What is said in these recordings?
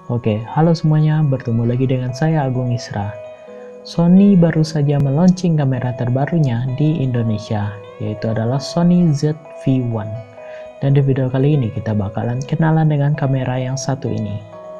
Oke, halo semuanya, bertemu lagi dengan saya Agung Isra. Sony baru saja meluncing kamera terbarunya di Indonesia, yaitu adalah Sony ZV-1. Dan di video kali ini kita bakalan kenalan dengan kamera yang satu ini.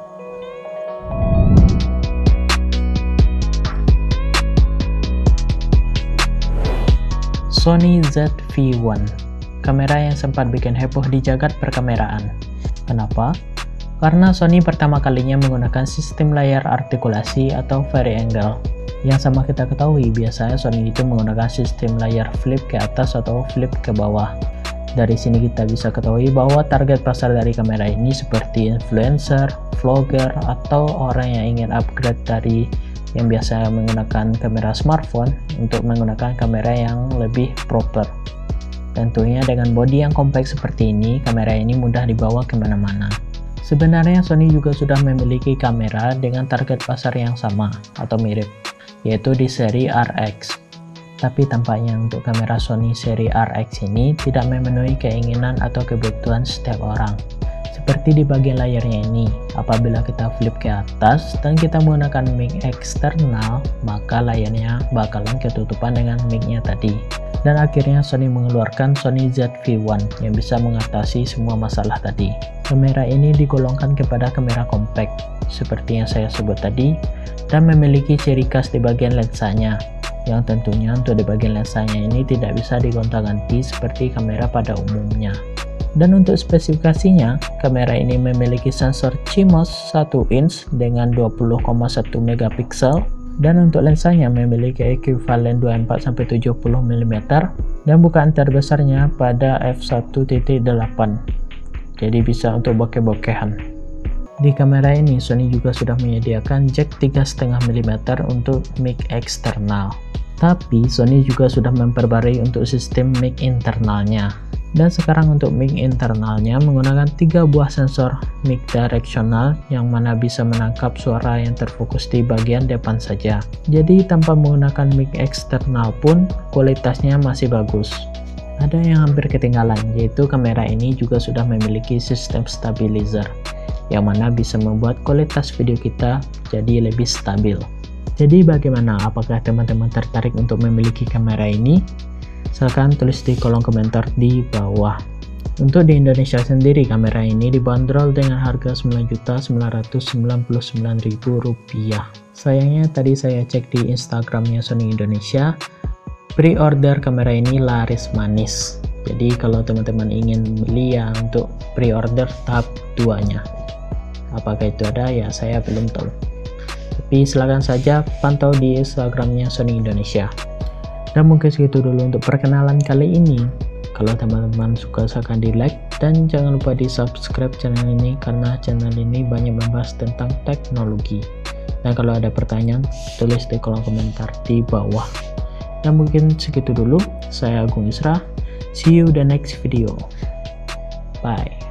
Sony ZV-1, kamera yang sempat bikin heboh di jagat perkameraan. Kenapa? Karena Sony pertama kalinya menggunakan sistem layar artikulasi atau vari-angle. Yang sama kita ketahui, biasanya Sony itu menggunakan sistem layar flip ke atas atau flip ke bawah. Dari sini kita bisa ketahui bahwa target pasar dari kamera ini seperti influencer, vlogger, atau orang yang ingin upgrade dari yang biasa menggunakan kamera smartphone untuk menggunakan kamera yang lebih proper. Tentunya dengan bodi yang kompak seperti ini, kamera ini mudah dibawa kemana-mana. Sebenarnya Sony juga sudah memiliki kamera dengan target pasar yang sama atau mirip, yaitu di seri RX. Tapi tampaknya untuk kamera Sony seri RX ini tidak memenuhi keinginan atau kebutuhan setiap orang. Seperti di bagian layarnya ini, apabila kita flip ke atas dan kita menggunakan mic eksternal, maka layarnya bakalan ketutupan dengan mic-nya tadi. Dan akhirnya Sony mengeluarkan Sony ZV-1 yang bisa mengatasi semua masalah tadi. Kamera ini digolongkan kepada kamera compact seperti yang saya sebut tadi, dan memiliki ciri khas di bagian lensanya, yang tentunya untuk di bagian lensanya ini tidak bisa digonta-ganti seperti kamera pada umumnya. Dan untuk spesifikasinya, kamera ini memiliki sensor CMOS 1 inch dengan 20,1 megapiksel, dan untuk lensanya memiliki ekuivalen 24-70 mm dan bukaan terbesarnya pada f1.8, jadi bisa untuk bokeh-bokehan. Di kamera ini Sony juga sudah menyediakan jack 3,5 mm untuk mic eksternal, tapi Sony juga sudah memperbarui untuk sistem mic internalnya. Dan sekarang untuk mic internalnya menggunakan 3 buah sensor mic directional yang mana bisa menangkap suara yang terfokus di bagian depan saja. Jadi tanpa menggunakan mic eksternal pun kualitasnya masih bagus. Ada yang hampir ketinggalan, yaitu kamera ini juga sudah memiliki sistem stabilizer yang mana bisa membuat kualitas video kita jadi lebih stabil. Jadi bagaimana? Apakah teman-teman tertarik untuk memiliki kamera ini? Silahkan tulis di kolom komentar di bawah. Untuk di Indonesia sendiri, kamera ini dibanderol dengan harga Rp999.000. Sayangnya tadi saya cek di Instagramnya Sony Indonesia, pre-order kamera ini laris manis. Jadi kalau teman-teman ingin beli ya untuk pre-order tahap 2-nya. Apakah itu ada? Ya saya belum tahu. Tapi silahkan saja pantau di Instagramnya Sony Indonesia. Dan mungkin segitu dulu untuk perkenalan kali ini. Kalau teman-teman suka silahkan di like dan jangan lupa di subscribe channel ini karena channel ini banyak membahas tentang teknologi. Dan kalau ada pertanyaan tulis di kolom komentar di bawah. Dan mungkin segitu dulu, saya Agung Isra, see you the next video, bye.